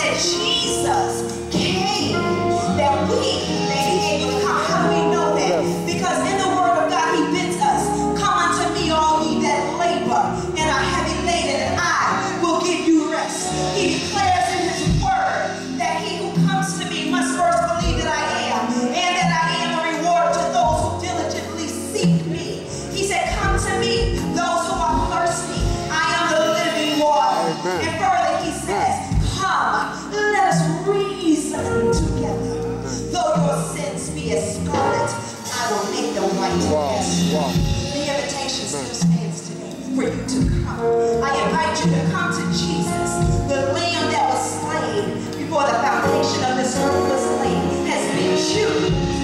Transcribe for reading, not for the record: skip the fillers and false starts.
that Jesus came that we may be able to come. How do we know that? Because in the Word of God, He bids us, come unto me, all ye that labor and are heavy laden, and I will give you rest. He declares in His Word that he who comes to me must first believe that I am, and that I am a reward to those who diligently seek me. He said, come to me, those who are thirsty. I am the living water. And further he says, come, let us reason together. Though your sins be as scarlet, I will make them white as snow. The invitation still stands today for you to come. I invite you to come to Jesus, the Lamb that was slain before the foundation of this earth was laid, has been chosen.